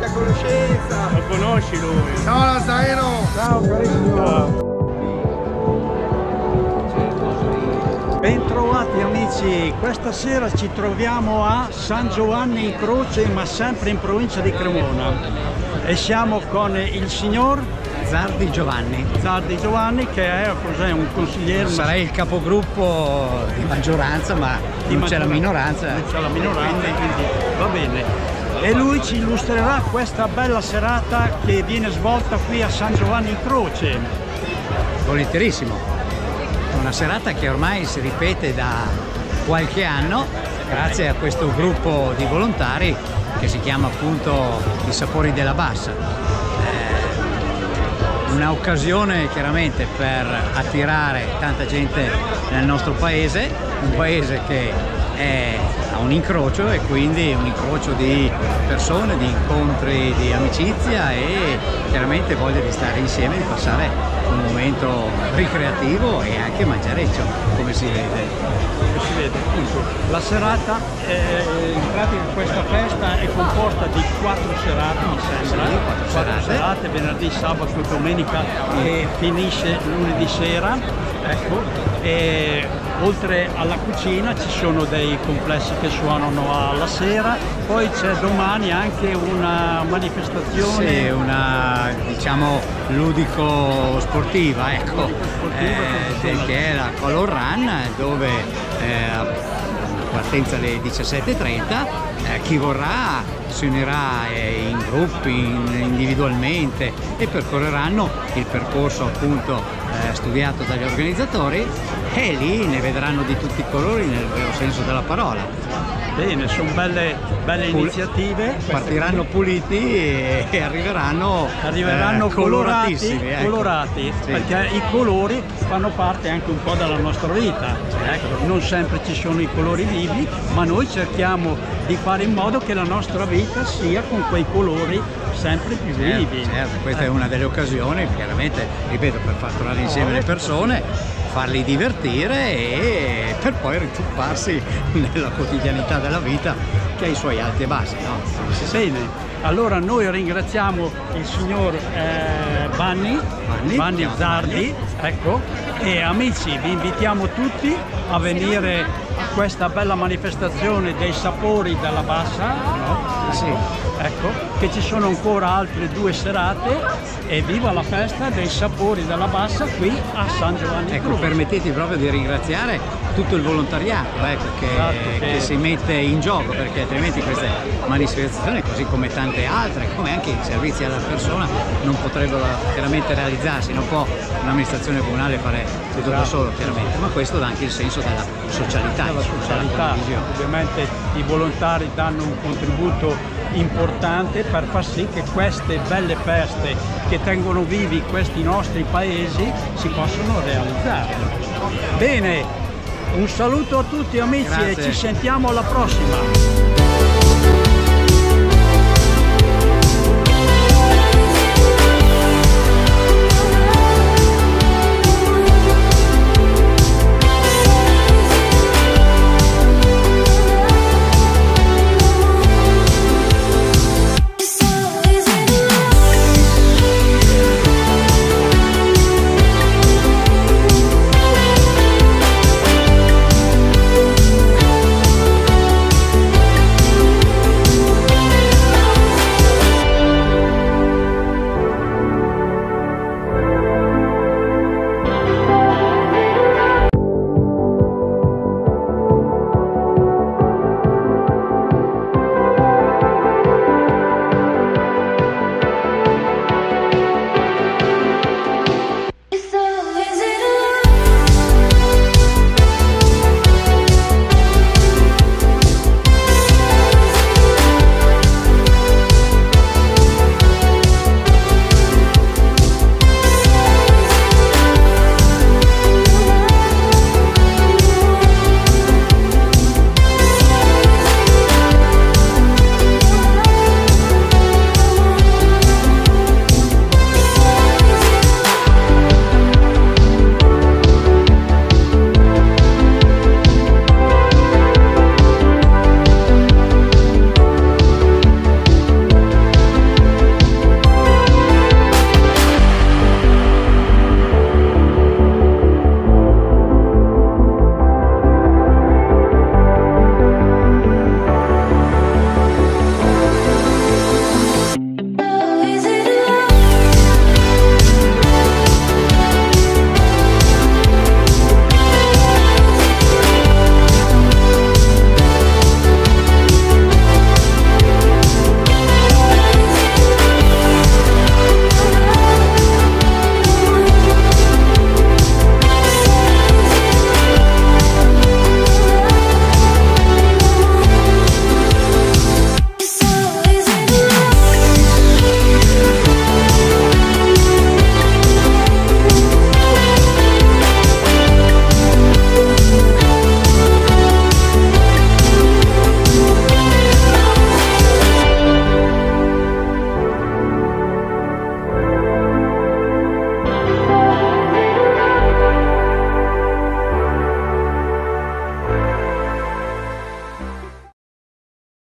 vecchia conoscenza. Lo conosci lui? Ciao Nazareno. Ciao carissimo. Bentrovati amici, questa sera ci troviamo a San Giovanni in Croce, ma sempre in provincia di Cremona, e siamo con il signor Zardi Giovanni. Zardi Giovanni, che è un consigliere. Sarei il capogruppo di maggioranza, ma non c'è la minoranza. Non c'è la minoranza, quindi va bene. E lui ci illustrerà questa bella serata che viene svolta qui a San Giovanni in Croce. Volentierissimo. Una serata che ormai si ripete da qualche anno grazie a questo gruppo di volontari che si chiama appunto I Sapori della Bassa. Un'occasione chiaramente per attirare tanta gente nel nostro paese, un paese che è a un incrocio, e quindi un incrocio di persone, di incontri, di amicizia e chiaramente voglia di stare insieme, di passare un momento ricreativo e anche mangiareccio, come si vede. Appunto. La serata, in pratica questa festa è composta di 4 serate, mi sembra. Sì, 4 serate, venerdì, sabato e domenica, e finisce lunedì sera. Ecco. E oltre alla cucina ci sono dei complessi che suonano alla sera, poi c'è domani anche una manifestazione. Sì, una diciamo ludico sportiva, ecco, che è la Color Run, dove partenza alle 17:30, chi vorrà si unirà in gruppi, individualmente, e percorreranno il percorso appunto studiato dagli organizzatori, e lì ne vedranno di tutti i colori nel vero senso della parola. Bene, sono belle iniziative. Partiranno puliti e arriveranno coloratissimi, ecco. Colorati, sì. Perché i colori fanno parte anche un po' della nostra vita. Ecco, non sempre ci sono i colori vivi, ma noi cerchiamo di fare in modo che la nostra vita sia con quei colori sempre più vivi. Certo, questa è una delle occasioni, chiaramente, ripeto, per far tornare insieme le persone, farli divertire e per poi ricciupparsi nella quotidianità della vita, che ha i suoi alti e bassi, no? Bene, allora noi ringraziamo il signor Vanni Zardi, ecco, e amici, vi invitiamo tutti a venire a questa bella manifestazione dei Sapori della Bassa, no? Sì. Ecco, che ci sono ancora altre 2 serate, e viva la festa dei Sapori della Bassa qui a San Giovanni. Ecco, permettete proprio di ringraziare tutto il volontariato, ecco, che si mette in gioco, perché altrimenti queste manifestazioni, così come tante altre, come anche i servizi alla persona, non potrebbero chiaramente realizzarsi. Non può un'amministrazione comunale fare tutto da solo, chiaramente, ma questo dà anche il senso della socialità. Ovviamente i volontari danno un contributo importante per far sì che queste belle feste che tengono vivi questi nostri paesi si possano realizzare. Bene, un saluto a tutti amici. Grazie. E ci sentiamo alla prossima.